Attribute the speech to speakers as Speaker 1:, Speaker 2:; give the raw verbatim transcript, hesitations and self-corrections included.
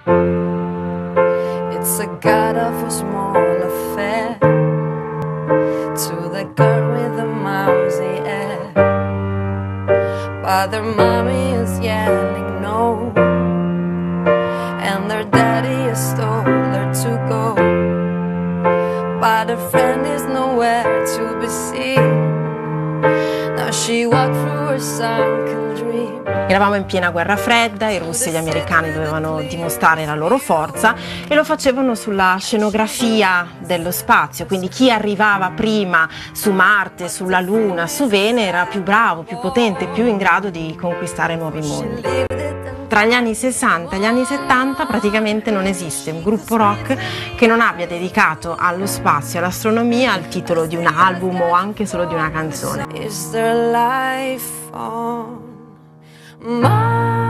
Speaker 1: It's a god-awful small affair to the girl with the mousy hair, but their mommy is yelling no, and their daddy has told her to go, but her friend is nowhere to be seen. Now she walked through her sunken dream.
Speaker 2: Eravamo in piena guerra fredda, i russi e gli americani dovevano dimostrare la loro forza e lo facevano sulla scenografia dello spazio, quindi chi arrivava prima su Marte, sulla Luna, su Venere era più bravo, più potente, più in grado di conquistare nuovi mondi. Tra gli anni sessanta e gli anni settanta praticamente non esiste un gruppo rock che non abbia dedicato allo spazio e all'astronomia il titolo di un album o anche solo di una canzone.
Speaker 1: Is there life on Mars?